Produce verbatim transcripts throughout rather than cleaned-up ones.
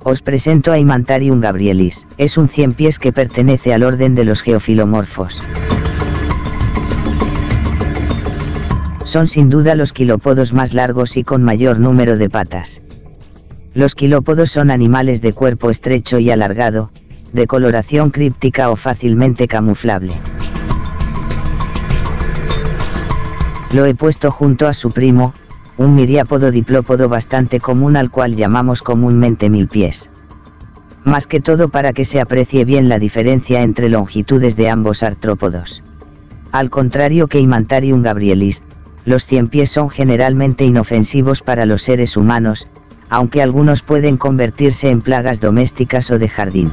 Os presento a Imantarium gabrielis, es un cien pies que pertenece al orden de los geofilomorfos. Son sin duda los quilópodos más largos y con mayor número de patas. Los quilópodos son animales de cuerpo estrecho y alargado, de coloración críptica o fácilmente camuflable. Lo he puesto junto a su primo, un miriápodo diplópodo bastante común al cual llamamos comúnmente milpies. Más que todo para que se aprecie bien la diferencia entre longitudes de ambos artrópodos. Al contrario que Imantarium gabrielis, los ciempiés son generalmente inofensivos para los seres humanos, aunque algunos pueden convertirse en plagas domésticas o de jardín.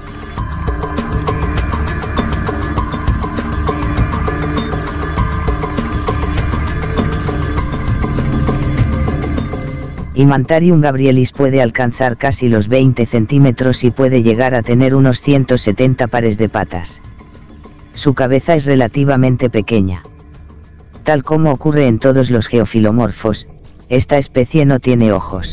Imantarium gabrielis puede alcanzar casi los veinte centímetros y puede llegar a tener unos ciento setenta pares de patas. Su cabeza es relativamente pequeña. Tal como ocurre en todos los geofilomorfos, esta especie no tiene ojos.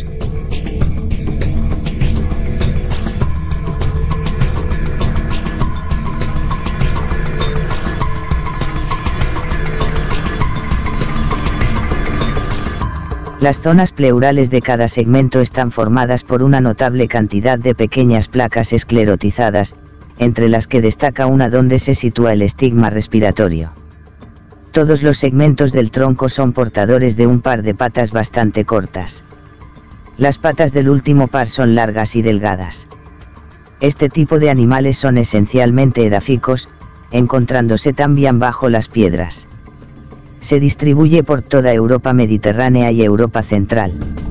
Las zonas pleurales de cada segmento están formadas por una notable cantidad de pequeñas placas esclerotizadas, entre las que destaca una donde se sitúa el estigma respiratorio. Todos los segmentos del tronco son portadores de un par de patas bastante cortas. Las patas del último par son largas y delgadas. Este tipo de animales son esencialmente edáficos, encontrándose también bajo las piedras. Se distribuye por toda Europa mediterránea y Europa central.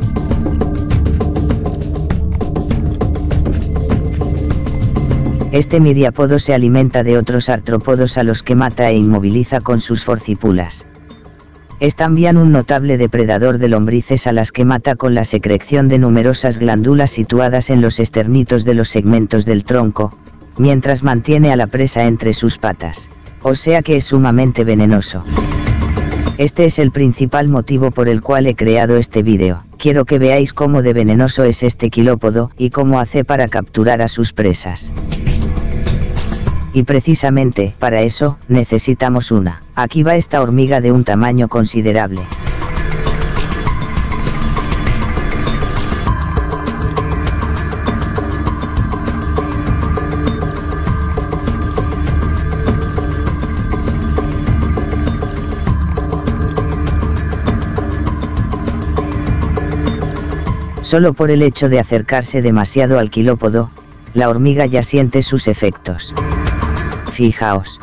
Este miriápodo se alimenta de otros artrópodos a los que mata e inmoviliza con sus forcípulas. Es también un notable depredador de lombrices a las que mata con la secreción de numerosas glándulas situadas en los esternitos de los segmentos del tronco, mientras mantiene a la presa entre sus patas. O sea que es sumamente venenoso. Este es el principal motivo por el cual he creado este vídeo. Quiero que veáis cómo de venenoso es este quilópodo y cómo hace para capturar a sus presas. Y precisamente, para eso, necesitamos una. Aquí va esta hormiga de un tamaño considerable. Solo por el hecho de acercarse demasiado al quilópodo, la hormiga ya siente sus efectos. Fijaos.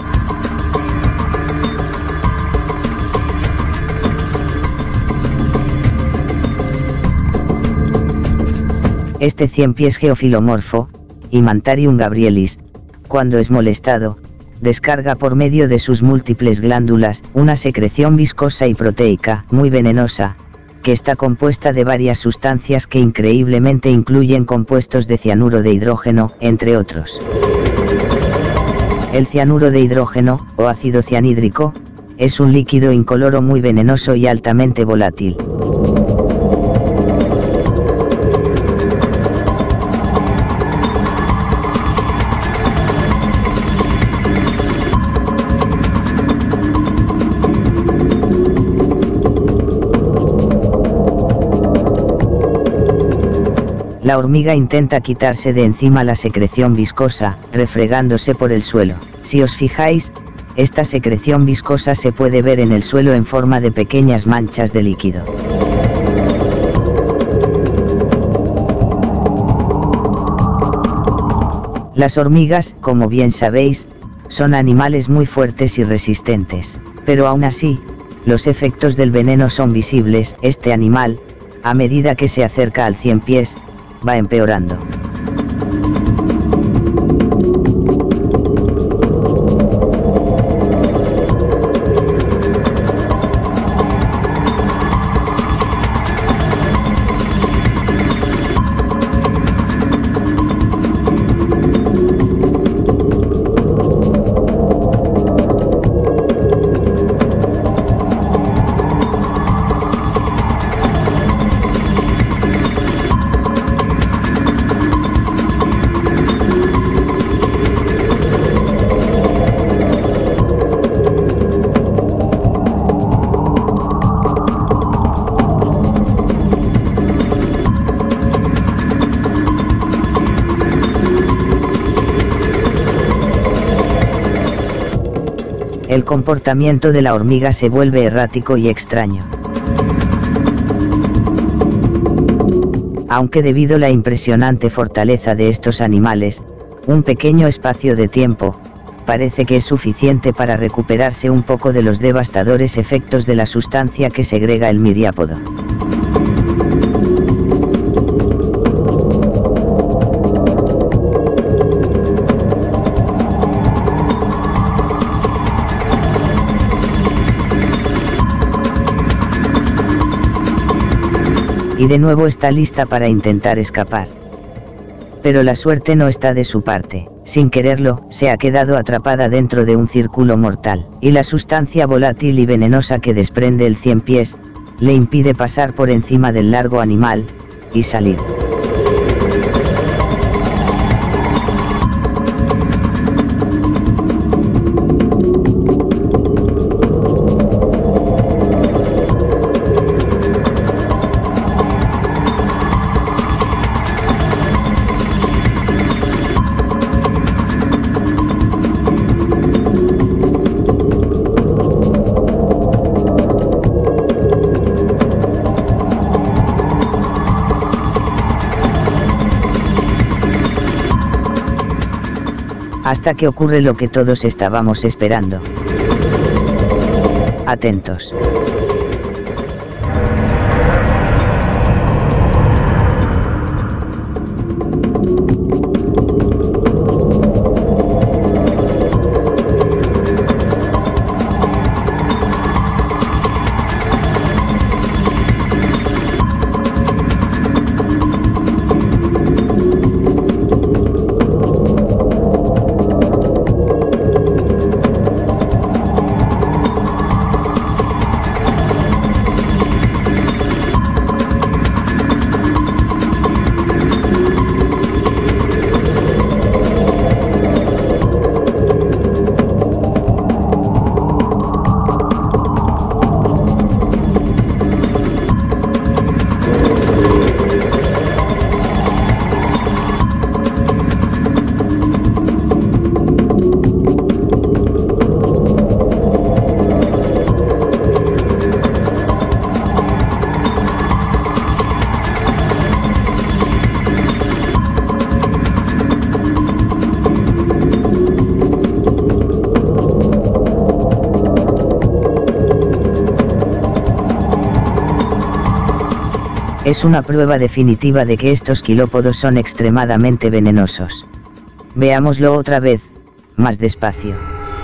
Este cien pies geofilomorfo, Imantarium gabrielis, cuando es molestado, descarga por medio de sus múltiples glándulas una secreción viscosa y proteica, muy venenosa, que está compuesta de varias sustancias que increíblemente incluyen compuestos de cianuro de hidrógeno, entre otros. El cianuro de hidrógeno, o ácido cianhídrico, es un líquido incoloro muy venenoso y altamente volátil. La hormiga intenta quitarse de encima la secreción viscosa, refregándose por el suelo. Si os fijáis, esta secreción viscosa se puede ver en el suelo en forma de pequeñas manchas de líquido. Las hormigas, como bien sabéis, son animales muy fuertes y resistentes, pero aún así, los efectos del veneno son visibles. Este animal, a medida que se acerca al cien pies, va empeorando. el comportamiento de la hormiga se vuelve errático y extraño. Aunque debido a la impresionante fortaleza de estos animales, un pequeño espacio de tiempo, parece que es suficiente para recuperarse un poco de los devastadores efectos de la sustancia que segrega el miriápodo. Y de nuevo está lista para intentar escapar. Pero la suerte no está de su parte. Sin quererlo, se ha quedado atrapada dentro de un círculo mortal, y la sustancia volátil y venenosa que desprende el cien pies, le impide pasar por encima del largo animal, y salir. Hasta que ocurre lo que todos estábamos esperando. Atentos. Es una prueba definitiva de que estos quilópodos son extremadamente venenosos. Veámoslo otra vez, más despacio.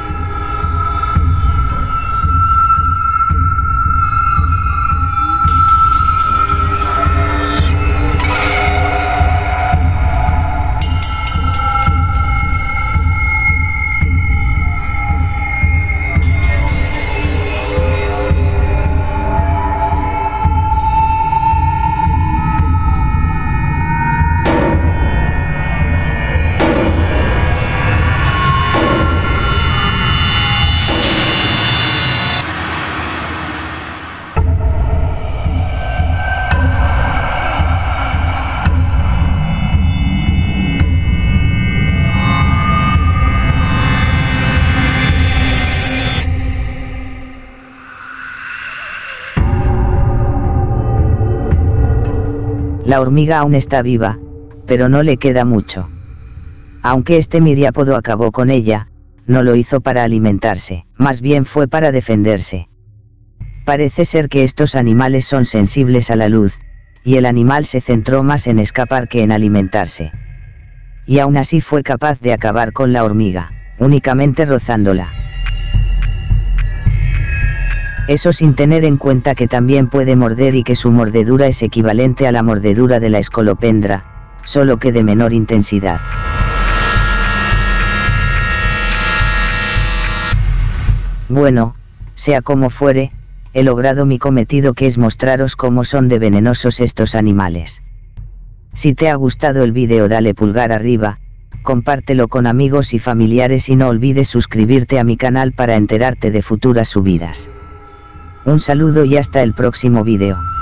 La hormiga aún está viva, pero no le queda mucho. Aunque este miriápodo acabó con ella, no lo hizo para alimentarse, más bien fue para defenderse. Parece ser que estos animales son sensibles a la luz, y el animal se centró más en escapar que en alimentarse. Y aún así fue capaz de acabar con la hormiga, únicamente rozándola. Eso sin tener en cuenta que también puede morder y que su mordedura es equivalente a la mordedura de la escolopendra, solo que de menor intensidad. Bueno, sea como fuere, he logrado mi cometido, que es mostraros cómo son de venenosos estos animales. Si te ha gustado el vídeo, dale pulgar arriba, compártelo con amigos y familiares y no olvides suscribirte a mi canal para enterarte de futuras subidas. Un saludo y hasta el próximo vídeo.